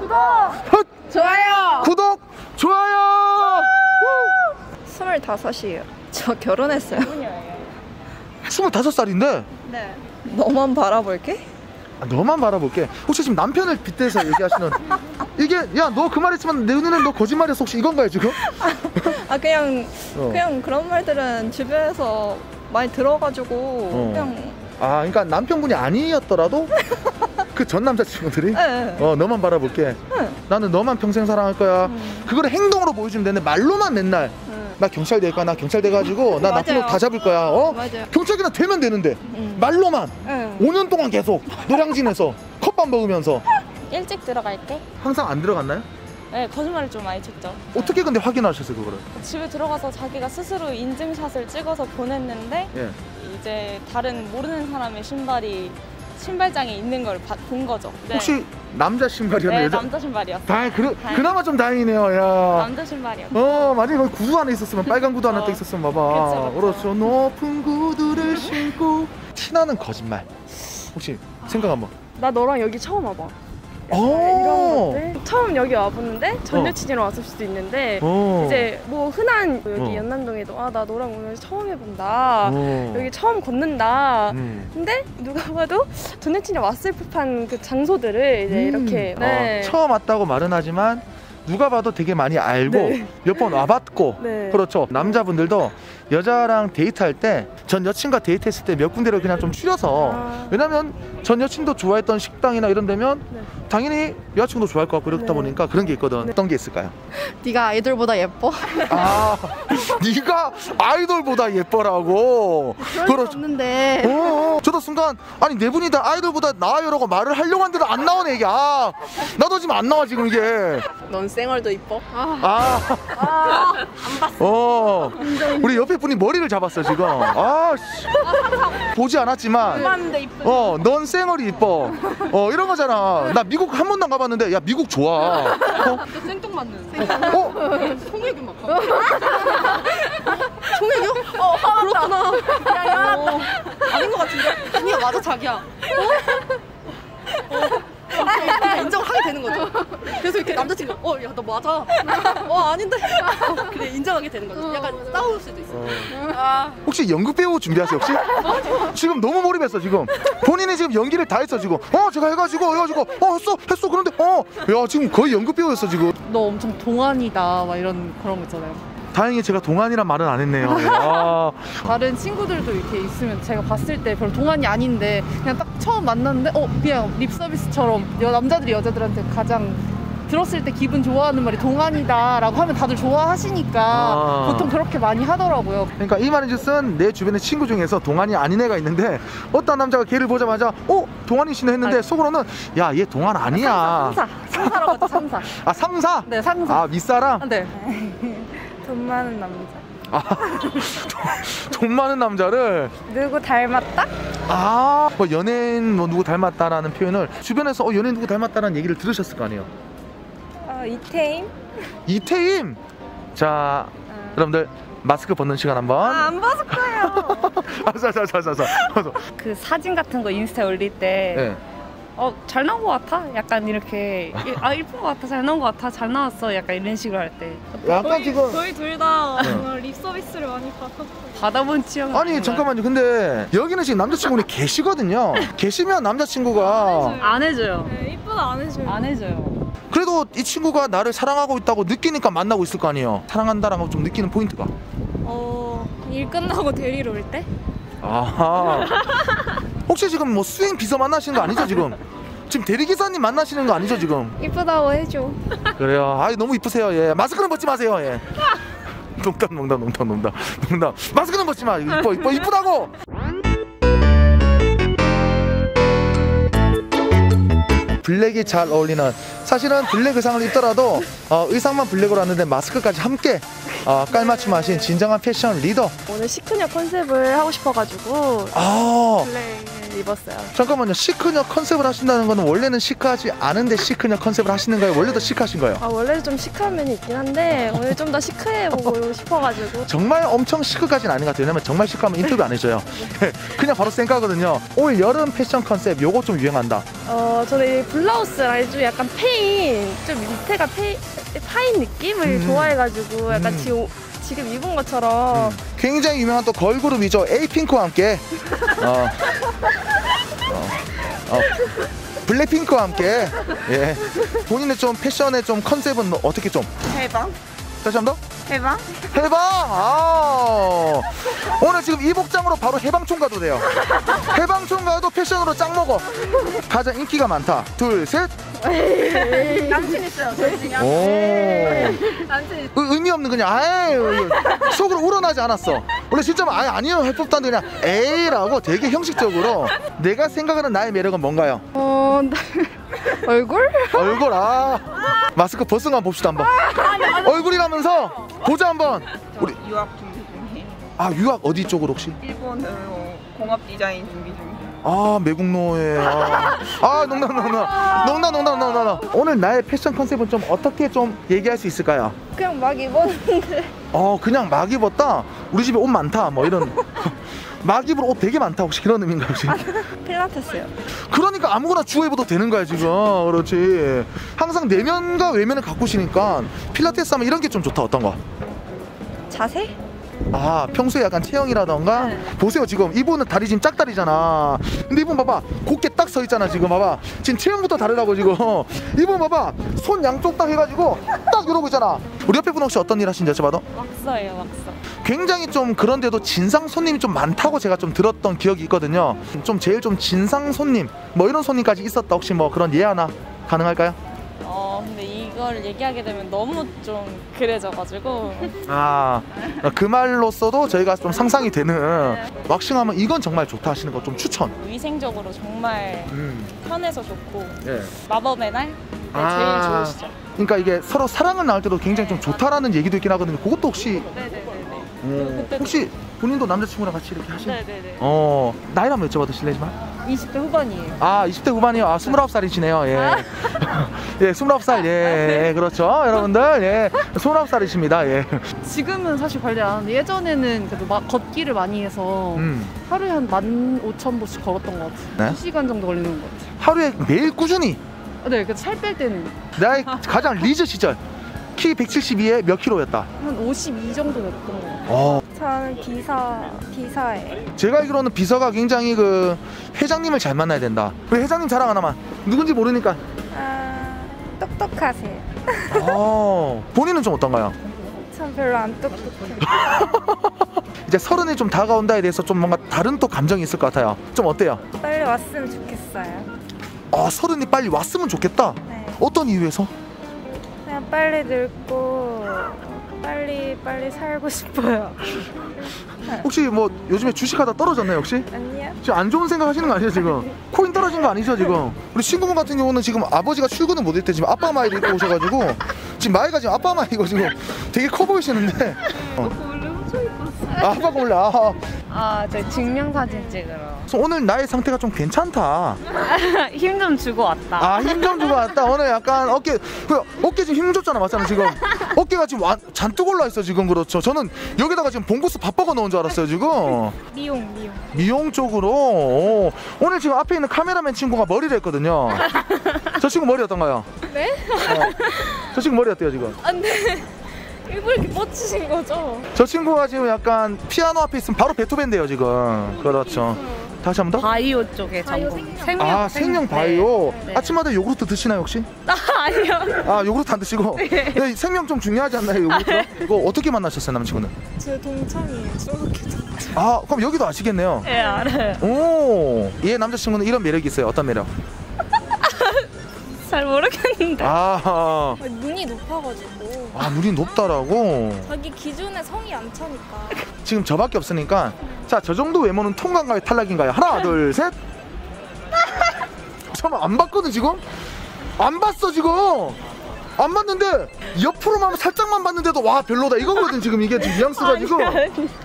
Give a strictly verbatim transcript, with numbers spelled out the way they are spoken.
구독! 헛! 좋아요! 구독! 좋아요! 스물다섯이에요. 저 결혼했어요. 스물다섯 살인데? 네. 너만 바라볼게? 아, 너만 바라볼게. 혹시 지금 남편을 빗대서 얘기하시는 이게 야 너 그 말 했지만 내 눈에는 너 거짓말했어 혹시 이건가요 지금? 아 그냥 어. 그냥 그런 말들은 주변에서 많이 들어가지고 어. 그냥 아 그러니까 남편분이 아니었더라도 그 전 남자친구들이 네. 어 너만 바라볼게. 네. 나는 너만 평생 사랑할 거야. 음. 그거를 행동으로 보여주면 되는데 말로만 맨날 음. 나 경찰 될 거야. 나 경찰 돼가지고 나 나쁜 놈 다 잡을 거야. 어? 맞아요. 경찰이나 되면 되는데 음. 말로만 응. 오 년 동안 계속 노량진에서 컵밥 먹으면서 일찍 들어갈게. 항상 안 들어갔나요? 네, 거짓말을 좀 많이 쳤죠. 어떻게 근데 확인하셨어요 그거를? 집에 들어가서 자기가 스스로 인증샷을 찍어서 보냈는데 예. 이제 다른 모르는 사람의 신발이 신발장에 있는 걸 본 거죠. 네. 혹시 남자 신발이었나요? 네, 여자? 남자 신발이었어요. 다 그, 다행. 그나마 좀 다행이네요. 야. 남자 신발이었어요. 어 만약에 거기 구두 안에 있었으면 빨간 구두 안에 어. 딱 있었으면 봐봐. 그쵸, 그쵸. 그렇죠. 높은 구두를 신고 티나는 거짓말. 혹시 생각 한번. 나 너랑 여기 처음 와봐. 어. 이런 것들 처음 여기 와봤는데 전 어. 여친이랑 왔을 수도 있는데 어. 이제 뭐 흔한 여기 어. 연남동에도 아 나 너랑 오늘 처음 해본다 어. 여기 처음 걷는다 음. 근데 누가 봐도 전 여친이 왔을 법한 그 장소들을 이제 음. 이렇게 네. 어, 처음 왔다고 말은 하지만 누가 봐도 되게 많이 알고 네. 몇 번 와봤고 네. 그렇죠. 남자분들도 여자랑 데이트할 때 전 여친과 데이트했을 때 몇 군데를 그냥 좀 추려서 아. 왜냐면 전 여친도 좋아했던 식당이나 이런 데면 네. 당연히 여자친구도 좋아할 것 같고 그렇다 네. 보니까 그런 게 있거든. 네. 어떤 게 있을까요? 네가 아이돌보다 예뻐? 아 네가 아이돌보다 예뻐라고. 그렇죠. 없는데. 어, 저도 순간 아니 네 분이 다 아이돌보다 나아요라고 말을 하려고 하는데도 안 나오네 이게. 아 나도 지금 안 나와 지금 이게. 넌 쌩얼도 이뻐? 아, 안 봤어. 어, 우리 옆에 분이 머리를 잡았어 지금. 아, 씨. 보지 않았지만. 봤는데 이쁘 어, 넌 쌩얼이 이뻐. 어, 이런 거잖아. 나 미국 한 번도 안 가봤는데, 야 미국 좋아. 어? 생뚱맞는 어? 송혜교 막 송혜교? 어 그렇구나 야야 어, 아닌 것 같은데? 아니야 맞아 자기야 어, 인정하게 되는 거죠. 그래서 이렇게 남자친구 어 야 너 맞아. 어 아닌데. 어, 그래 인정하게 되는 거죠. 약간 싸울 수도 있어. 어. 아 혹시 연극 배우 준비하세요 혹시? 지금 너무 몰입했어 지금. 본인이 지금 연기를 다 했어 지금. 어 제가 해가지고 해가지고 어 했어 했어 그런데 어야 지금 거의 연극 배우였어 지금. 너 엄청 동안이다 막 이런 그런 거 있잖아요. 다행히 제가 동안이란 말은 안 했네요. 아. 다른 친구들도 이렇게 있으면 제가 봤을 때 별로 동안이 아닌데 그냥 딱 처음 만났는데 어 그냥 립 서비스처럼 여, 남자들이 여자들한테 가장 들었을 때 기분 좋아하는 말이 동안이다 라고 하면 다들 좋아하시니까 아. 보통 그렇게 많이 하더라고요. 그러니까 이 말인 즉슨 내 주변의 친구 중에서 동안이 아닌 애가 있는데 어떤 남자가 걔를 보자마자 어? 동안이시네 했는데 아니. 속으로는 야 얘 동안 아니야. 상사 상사라고 하죠 상사. 아 상사? 네 상사. 아 윗사람? 네. 돈 많은 남자. 아, 돈 많은 남자를 누구 닮았다? 아, 뭐 연예인 뭐 누구 닮았다라는 표현을 주변에서 어 연예인 누구 닮았다라는 얘기를 들으셨을 거 아니에요. 어 이태임? 이태임. 자, 여러분들 마스크 벗는 시간 한번. 아, 안 벗을 거예요. 아, 자, 자, 자, 자, 자. 그 사진 같은 거 인스타에 올릴 때 네. 어, 잘 나온 것 같아? 약간 이렇게 아 이쁜 것 같아 잘 나온 것 같아 잘 나왔어 약간 이런 식으로 할 때 약간 지금 저희 둘 다 네. 립 서비스를 많이 받아서 받아본 취향 아니 잠깐만요. 근데 여기는 지금 남자친구는 계시거든요. 계시면 남자친구가 안 해줘요. 네, 이쁘다 안 해줘요. 안 해줘요. 그래도 이 친구가 나를 사랑하고 있다고 느끼니까 만나고 있을 거 아니에요. 사랑한다라는 거 좀 느끼는 포인트가. 어, 일 끝나고 데리러 올 때? 아하. 혹시 지금 뭐 수행 비서 만나시는 거 아니죠 지금? 지금 대리기사님 만나시는 거 아니죠 지금? 이쁘다고 해줘. 그래요. 아이 너무 이쁘세요. 예. 마스크는 벗지 마세요. 예. 농담 농담 농담 농담 농담. 마스크는 벗지 마. 이뻐 이뻐 이쁘다고. 블랙이 잘 어울리는 사실은 블랙 의상을 입더라도 어, 의상만 블랙으로 왔는데 마스크까지 함께 어, 깔맞춤하신 진정한 패션 리더. 오늘 시크녀 컨셉을 하고 싶어가지고 아 블랙 입었어요. 잠깐만요. 시크녀 컨셉을 하신다는 거는 원래는 시크하지 않은데 시크녀 컨셉을 하시는 거예요? 원래도 시크하신 거예요? 아 원래 좀 시크한 면이 있긴 한데 오늘 좀 더 시크해 보고 싶어가지고. 정말 엄청 시크까지는 아닌 것 같아요. 왜냐면 정말 시크하면 인터뷰 안 해줘요. 그냥 바로 쌩까거든요. 올 여름 패션 컨셉 요거 좀 유행한다. 어 저는 이 블라우스랑 좀 약간 페인, 좀 밑에가 페인, 파인 느낌을 음. 좋아해가지고 약간 음. 지금 지금 입은 것처럼. 음. 굉장히 유명한 또 걸그룹이죠. 에이핑크와 함께 어, 어, 어, 블랙핑크와 함께 예. 본인의 좀 패션의 좀 컨셉은 어떻게 좀 해방? 다시 한 번 더? 해방? 해방! 아 오늘 지금 이 복장으로 바로 해방촌 가도 돼요. 해방촌 가도 패션으로 짱 먹어. 가장 인기가 많다. 둘, 셋. 남친 있어요. 저 지금. 오. 남친 있어요. 의- 의미 없는 그냥 아유 속으로 우러나지 않았어. 원래 진짜 아예 아니요 할 법도 한데 그냥 에이라고 되게 형식적으로. 내가 생각하는 나의 매력은 뭔가요? 어 얼굴? 얼굴. 아 마스크 벗은 거 한번 봅시다 한번. 얼굴이라면서 보자 한번. 우리 유학 준비 중이에요. 아 유학 어디 쪽으로 혹시? 일본으로 공업 디자인 준비 중이에요. 아 매국노예. 아, 아 농담 농담 농담 농담 농담. 오늘 나의 패션 컨셉은 좀 어떻게 좀 얘기할 수 있을까요? 그냥 막 입었는데. 어 그냥 막 입었다. 우리 집에 옷 많다. 뭐 이런. 막 입을 옷 되게 많다. 혹시 그런 의미인가요 혹시? 필라테스요. 그러니까 아무거나 주워 입어도 되는 거야 지금. 그렇지. 항상 내면과 외면을 가꾸시니까 필라테스 하면 이런 게 좀 좋다. 어떤 거? 자세? 아 평소에 약간 체형이라던가. 네. 보세요 지금 이분은 다리 지금 짝다리잖아. 근데 이분 봐봐 곧게 딱 서 있잖아 지금. 봐봐 지금 체형부터 다르다고 지금. 이분 봐봐 손 양쪽 딱 해가지고 딱 이러고 있잖아. 우리 옆에 분 혹시 어떤 일 하시는지 여쭤봐도? 왁서예요, 왁서. 굉장히 좀 그런데도 진상 손님이 좀 많다고 제가 좀 들었던 기억이 있거든요. 좀 제일 좀 진상 손님 뭐 이런 손님까지 있었다. 혹시 뭐 그런 예 하나 가능할까요? 어 근데 이걸 얘기하게 되면 너무 좀 그래져가지고. 아 그 말로써도 저희가 좀 상상이 되는. 왁싱하면 이건 정말 좋다 하시는 거 좀 추천. 위생적으로 정말 음. 편해서 좋고. 예. 마법의 날? 네, 아. 제일 좋으시죠. 그러니까 이게 서로 사랑을 나눌 때도 굉장히 좀 좋다라는 얘기도 있긴 하거든요. 그것도 혹시 네네네네. 음, 그때도 혹시 본인도 남자친구랑 같이 이렇게 하시는? 네네네. 어 나이를 한번 여쭤봐도 실례지만. 이십 대 후반이에요. 아 이십 대 후반이요. 아 스물아홉 살이시네요. 예. 예, 스물아홉 살. 예, 예, 그렇죠. 여러분들. 예. 스물아홉 살이십니다. 예. 지금은 사실 관리 안 하는데 예전에는 그래도 막 걷기를 많이 해서 음. 하루에 한 만 오천 보씩 걸었던 것 같아요. 네? 두 시간 정도 걸리는 것 같아요. 하루에 매일 꾸준히. 네, 그래서 살 뺄 때는 나의 가장 리즈 시절 키 백칠십이에 몇 킬로였다. 한 오십이 정도 됐던 것 같아요. 어. 저는 비서, 비서예요. 제가 알기로는 비서가 굉장히 그 회장님을 잘 만나야 된다. 우리 회장님 자랑 하나만. 누군지 모르니까. 아, 똑똑하세요. 어. 본인은 좀 어떤가요? 전 별로 안 똑똑해요. 이제 서른이 좀 다가온다에 대해서 좀 뭔가 다른 또 감정이 있을 것 같아요. 좀 어때요? 빨리 왔으면 좋겠어요. 아 서른이 빨리 왔으면 좋겠다. 네. 어떤 이유에서? 그냥 빨리 늙고 빨리 빨리 살고 싶어요. 혹시 뭐 요즘에 주식하다 떨어졌나요 혹시? 아니요? 지금 안 좋은 생각 하시는 거 아니죠 지금? 코인 떨어진 거 아니죠 지금? 우리 친구분 같은 경우는 지금 아버지가 출근을 못할 때 지금 아빠 마이를 입고 오셔가지고 지금 마이가 지금 아빠 마이고 지금 되게 커 보이시는데. 어. 원래 엄청 이뻤어요. 아 아빠가 몰래. 아. 아, 저 증명사진 찍으러. 그래서 오늘 나의 상태가 좀 괜찮다. 힘 좀 주고 왔다. 아 힘 좀 주고 왔다. 오늘 약간 어깨 그 어깨 지금 힘 줬잖아 맞잖아 지금. 어깨가 지금 완, 잔뜩 올라 있어 지금. 그렇죠. 저는 여기다가 지금 봉구스 밥버거 넣은 줄 알았어요 지금. 미용, 미용. 미용 쪽으로. 오. 오늘 지금 앞에 있는 카메라맨 친구가 머리를 했거든요. 저 친구 머리 어떤가요? 네? 어. 저 친구 머리 어때요 지금? 안 돼. 일부러 이렇게 뻗치신 거죠? 저 친구가 지금 약간 피아노 앞에 있으면 바로 베토벤 돼요 지금. 그렇죠. 다시 한 번 더? 바이오 쪽에 전공. 생명. 아 생명 바이오. 네. 네. 아침마다 요구르트 드시나요 혹시? 아, 아니요. 아 요구르트 안 드시고. 네, 생명 좀 중요하지 않나요 요구르트? 이거 어떻게 만나셨어요 남친구는? 제 동창이에요. 중학교 동창. 아 그럼 여기도 아시겠네요. 네, 알아요. 오. 얘 남자친구는 이런 매력이 있어요. 어떤 매력? 잘 모르겠는데. 아, 눈이 높아가지고 아 눈이 높다라고. 자기 기준에 성이 안 차니까. 지금 저밖에 없으니까. 자, 저 정도 외모는 통과인가요 탈락인가요? 하나 둘 셋. 잠깐만 안 봤거든 지금? 안 봤어 지금. 안 봤는데 옆으로만 살짝만 봤는데도 와 별로다 이거거든 지금. 이게 지금 뉘앙스가 지금